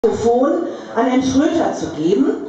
Mikrofon an Herrn Schröter zu geben.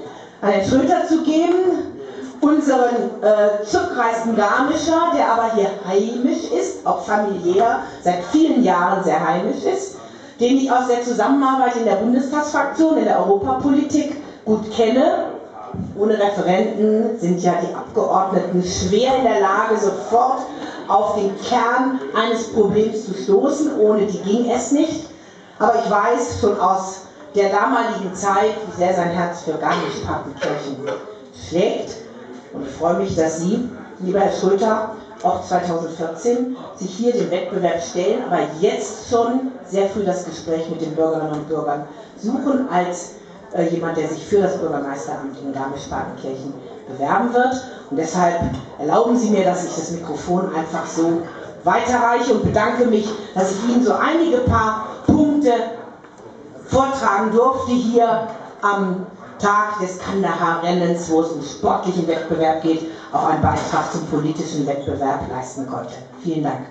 Unseren zurückgereisten Garmischer, der aber hier heimisch ist, auch familiär seit vielen Jahren sehr heimisch ist, den ich aus der Zusammenarbeit in der Bundestagsfraktion, in der Europapolitik gut kenne. Ohne Referenten sind ja die Abgeordneten schwer in der Lage, sofort auf den Kern eines Problems zu stoßen. Ohne die ging es nicht. Aber ich weiß schon aus der damaligen Zeit, wie sehr sein Herz für Garmisch-Partenkirchen schlägt. Und ich freue mich, dass Sie, lieber Herr Schröter, auch 2014 sich hier dem Wettbewerb stellen, aber jetzt schon sehr früh das Gespräch mit den Bürgerinnen und Bürgern suchen, als jemand, der sich für das Bürgermeisteramt in Garmisch-Partenkirchen bewerben wird. Und deshalb erlauben Sie mir, dass ich das Mikrofon einfach so weiterreiche und bedanke mich, dass ich Ihnen so einige paar Punkte vortragen durfte hier am Tag des Kandahar-Rennens, wo es um sportlichen Wettbewerb geht, auch einen Beitrag zum politischen Wettbewerb leisten konnte. Vielen Dank.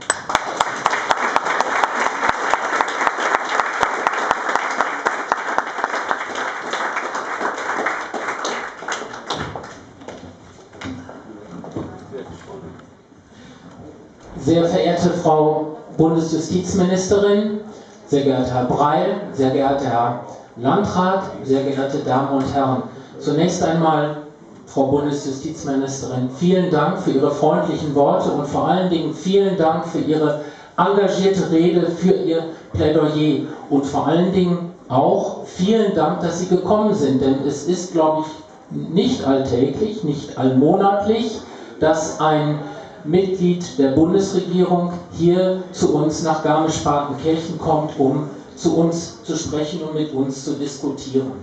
Sehr verehrte Frau Bundesjustizministerin, sehr geehrter Herr Breil, sehr geehrter Herr Landrat, sehr geehrte Damen und Herren. Zunächst einmal, Frau Bundesjustizministerin, vielen Dank für Ihre freundlichen Worte und vor allen Dingen vielen Dank für Ihre engagierte Rede, für Ihr Plädoyer und vor allen Dingen auch vielen Dank, dass Sie gekommen sind, denn es ist, glaube ich, nicht alltäglich, nicht allmonatlich, dass ein Mitglied der Bundesregierung hier zu uns nach Garmisch-Partenkirchen kommt, um zu uns zu sprechen und mit uns zu diskutieren.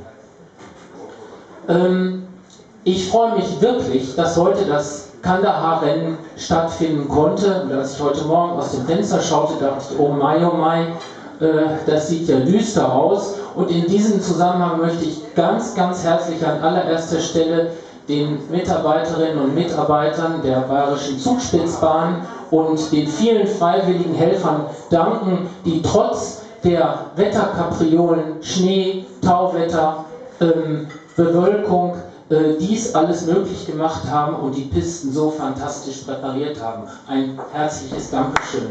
Ich freue mich wirklich, dass heute das Kandahar-Rennen stattfinden konnte. Und als ich heute Morgen aus dem Fenster schaute, dachte ich, oh Mai, das sieht ja düster aus. Und in diesem Zusammenhang möchte ich ganz, ganz herzlich an allererster Stelle den Mitarbeiterinnen und Mitarbeitern der Bayerischen Zugspitzbahn und den vielen freiwilligen Helfern danken, die trotz der Wetterkapriolen, Schnee, Tauwetter, Bewölkung, dies alles möglich gemacht haben und die Pisten so fantastisch präpariert haben. Ein herzliches Dankeschön.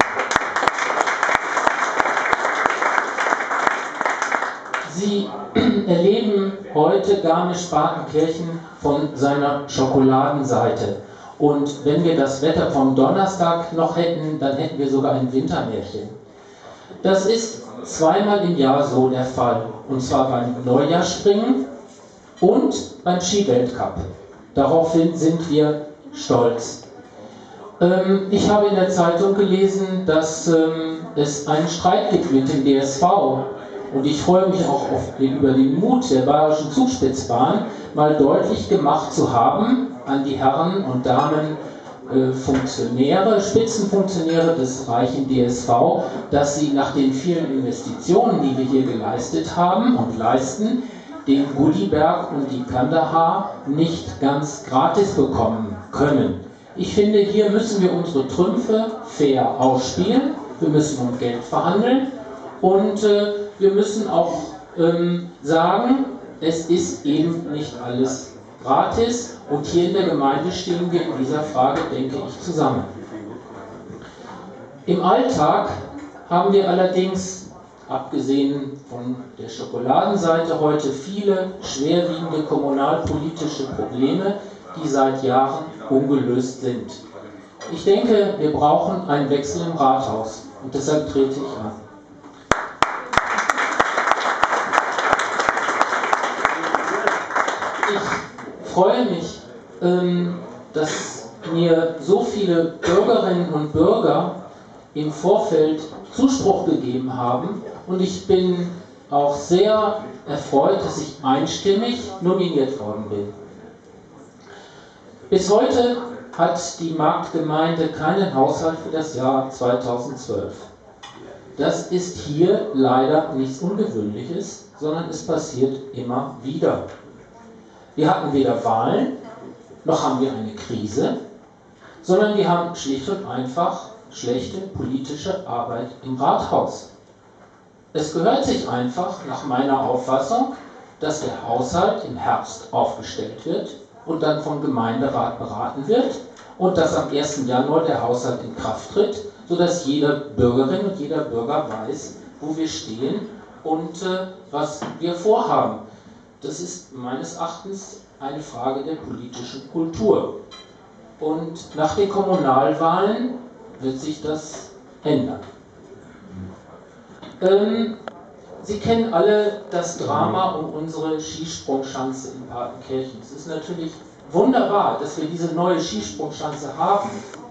Sie erleben heute Garmisch-Partenkirchen von seiner Schokoladenseite. Und wenn wir das Wetter vom Donnerstag noch hätten, dann hätten wir sogar ein Wintermärchen. Das ist zweimal im Jahr so der Fall. Und zwar beim Neujahrsspringen und beim Skiweltcup. Daraufhin sind wir stolz. Ich habe in der Zeitung gelesen, dass es einen Streit gibt mit dem DSV. Und ich freue mich auch über den Mut der Bayerischen Zugspitzbahn, mal deutlich gemacht zu haben an die Herren und Damen Funktionäre, Spitzenfunktionäre des reichen DSV, dass sie nach den vielen Investitionen, die wir hier geleistet haben und leisten, den Gulliberg und die Kandahar nicht ganz gratis bekommen können. Ich finde, hier müssen wir unsere Trümpfe fair ausspielen, wir müssen um Geld verhandeln und wir müssen auch sagen, es ist eben nicht alles gratis und hier in der Gemeinde stehen wir in dieser Frage, denke ich, zusammen. Im Alltag haben wir allerdings, abgesehen von der Schokoladenseite, heute viele schwerwiegende kommunalpolitische Probleme, die seit Jahren ungelöst sind. Ich denke, wir brauchen einen Wechsel im Rathaus und deshalb trete ich an. Ich freue mich, dass mir so viele Bürgerinnen und Bürger im Vorfeld Zuspruch gegeben haben und ich bin auch sehr erfreut, dass ich einstimmig nominiert worden bin. Bis heute hat die Marktgemeinde keinen Haushalt für das Jahr 2012. Das ist hier leider nichts Ungewöhnliches, sondern es passiert immer wieder. Wir hatten weder Wahlen, noch haben wir eine Krise, sondern wir haben schlicht und einfach schlechte politische Arbeit im Rathaus. Es gehört sich einfach, nach meiner Auffassung, dass der Haushalt im Herbst aufgestellt wird und dann vom Gemeinderat beraten wird und dass am 1. Januar der Haushalt in Kraft tritt, sodass jede Bürgerin und jeder Bürger weiß, wo wir stehen und was wir vorhaben. Das ist meines Erachtens eine Frage der politischen Kultur. Und nach den Kommunalwahlen wird sich das ändern. Sie kennen alle das Drama um unsere Skisprungschanze in Partenkirchen. Es ist natürlich wunderbar, dass wir diese neue Skisprungschanze haben.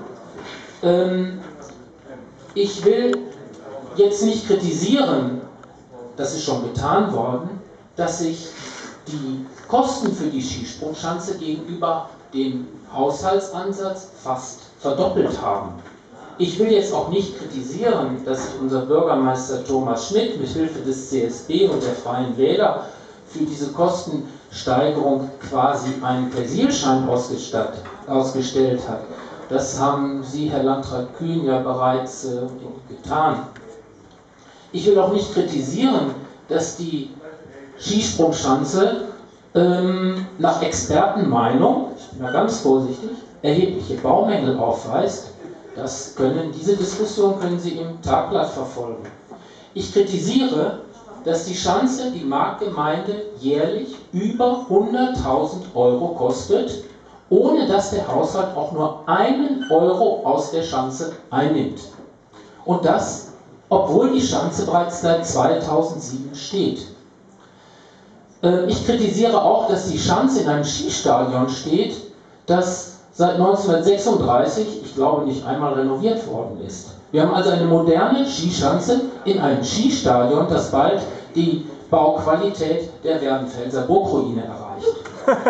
Ich will jetzt nicht kritisieren, das ist schon getan worden, dass sich die Kosten für die Skisprungschanze gegenüber dem Haushaltsansatz fast verdoppelt haben. Ich will jetzt auch nicht kritisieren, dass sich unser Bürgermeister Thomas Schmidt mit Hilfe des CSB und der Freien Wähler für diese Kostensteigerung quasi einen Persilschein ausgestellt hat. Das haben Sie, Herr Landrat Kühn, ja bereits getan. Ich will auch nicht kritisieren, dass die Skisprungschanze nach Expertenmeinung, ich bin da ganz vorsichtig, erhebliche Baumängel aufweist. Diese Diskussion können Sie im Tagblatt verfolgen. Ich kritisiere, dass die Schanze die Marktgemeinde jährlich über 100.000 € kostet, ohne dass der Haushalt auch nur einen Euro aus der Schanze einnimmt. Und das, obwohl die Schanze bereits seit 2007 steht. Ich kritisiere auch, dass die Schanze in einem Skistadion steht, das seit 1936, ich glaube, nicht einmal renoviert worden ist. Wir haben also eine moderne Skischanze in einem Skistadion, das bald die Bauqualität der Werdenfelser Burgruine erreicht.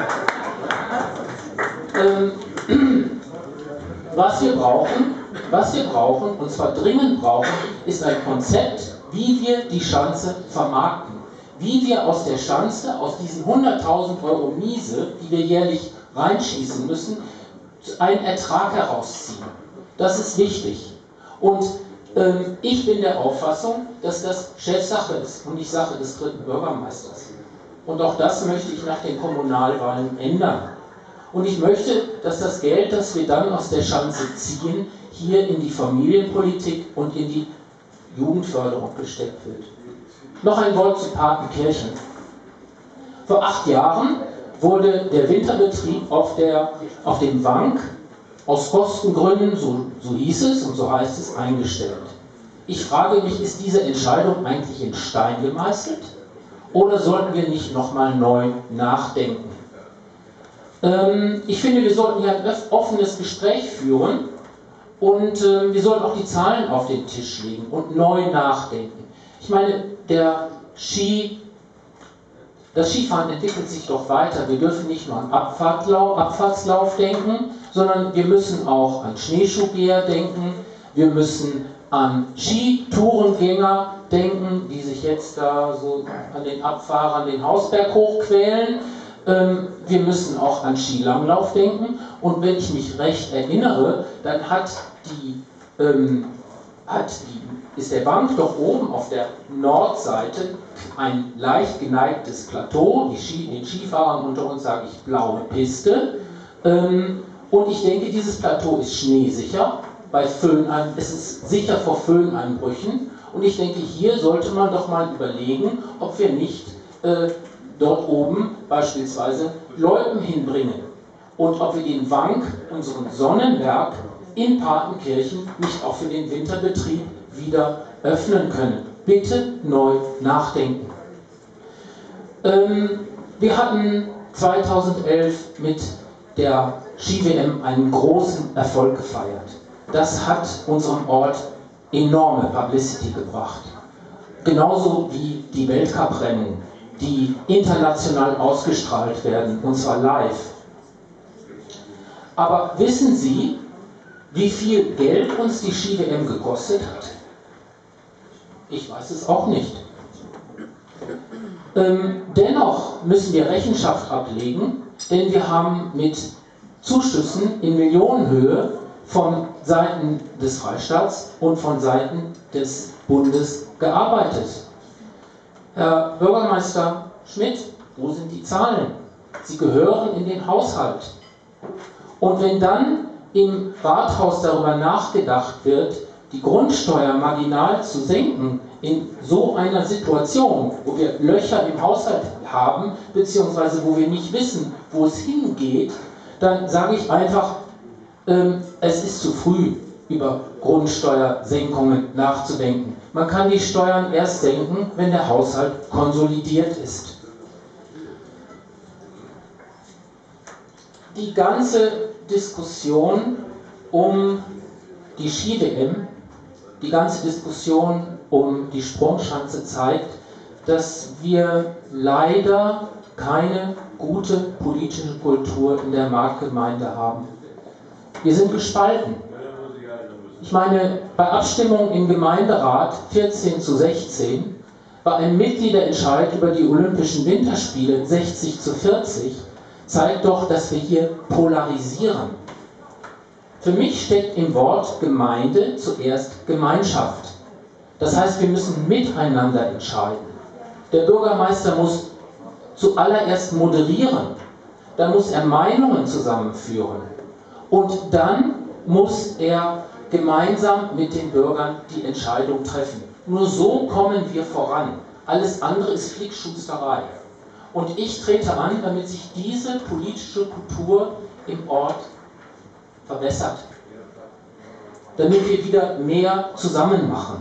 Was wir brauchen, und zwar dringend brauchen, ist ein Konzept, wie wir die Schanze vermarkten. Wie wir aus der Schanze, aus diesen 100.000 € Miese, die wir jährlich reinschießen müssen, einen Ertrag herausziehen. Das ist wichtig. Und ich bin der Auffassung, dass das Chefsache ist und nicht Sache des 3. Bürgermeisters. Und auch das möchte ich nach den Kommunalwahlen ändern. Und ich möchte, dass das Geld, das wir dann aus der Schanze ziehen, hier in die Familienpolitik und in die Jugendförderung gesteckt wird. Noch ein Wort zu Partenkirchen. Vor 8 Jahren wurde der Winterbetrieb auf dem Wank aus Kostengründen, so hieß es und so heißt es, eingestellt. Ich frage mich, ist diese Entscheidung eigentlich in Stein gemeißelt oder sollten wir nicht nochmal neu nachdenken? Ich finde, wir sollten hier ein offenes Gespräch führen und wir sollten auch die Zahlen auf den Tisch legen und neu nachdenken. Ich meine, das Skifahren entwickelt sich doch weiter. Wir dürfen nicht nur an Abfahrtslauf denken, sondern wir müssen auch an Schneeschuhgeher denken. Wir müssen an Skitourengänger denken, die sich jetzt da so an den Abfahrern den Hausberg hochquälen. Wir müssen auch an Skilanglauf denken. Und wenn ich mich recht erinnere, dann ist der Wank doch oben auf der Nordseite ein leicht geneigtes Plateau, den Skifahrern unter uns sage ich blaue Piste, und ich denke, dieses Plateau ist schneesicher, es ist sicher vor Föhneinbrüchen, und ich denke, hier sollte man doch mal überlegen, ob wir nicht dort oben beispielsweise Loipen hinbringen und ob wir den Wank, unseren Sonnenberg in Partenkirchen, nicht auch für den Winterbetrieb wieder öffnen können. Bitte neu nachdenken. Wir hatten 2011 mit der Ski-WM einen großen Erfolg gefeiert. Das hat unserem Ort enorme Publicity gebracht. Genauso wie die Weltcuprennen, die international ausgestrahlt werden, und zwar live. Aber wissen Sie, wie viel Geld uns die Ski-WM gekostet hat? Ich weiß es auch nicht. Dennoch müssen wir Rechenschaft ablegen, denn wir haben mit Zuschüssen in Millionenhöhe von Seiten des Freistaats und von Seiten des Bundes gearbeitet. Herr Bürgermeister Schmidt, wo sind die Zahlen? Sie gehören in den Haushalt. Und wenn dann im Rathaus darüber nachgedacht wird, die Grundsteuer marginal zu senken, in so einer Situation, wo wir Löcher im Haushalt haben, beziehungsweise wo wir nicht wissen, wo es hingeht, dann sage ich einfach, es ist zu früh, über Grundsteuersenkungen nachzudenken. Man kann die Steuern erst senken, wenn der Haushalt konsolidiert ist. Die ganze Diskussion um die Ski-WM, die ganze Diskussion um die Sprungschanze zeigt, dass wir leider keine gute politische Kultur in der Marktgemeinde haben. Wir sind gespalten. Ich meine, bei Abstimmung im Gemeinderat 14:16, bei einem Mitgliederentscheid über die Olympischen Winterspiele 60:40, zeigt doch, dass wir hier polarisieren. Für mich steckt im Wort Gemeinde zuerst Gemeinschaft. Das heißt, wir müssen miteinander entscheiden. Der Bürgermeister muss zuallererst moderieren, dann muss er Meinungen zusammenführen und dann muss er gemeinsam mit den Bürgern die Entscheidung treffen. Nur so kommen wir voran. Alles andere ist Flickschusterei. Und ich trete an, damit sich diese politische Kultur im Ort verbessert. Damit wir wieder mehr zusammen machen.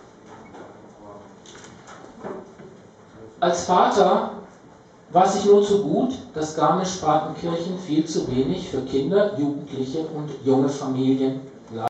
Als Vater weiß ich nur zu gut, dass Garmisch-Partenkirchen viel zu wenig für Kinder, Jugendliche und junge Familien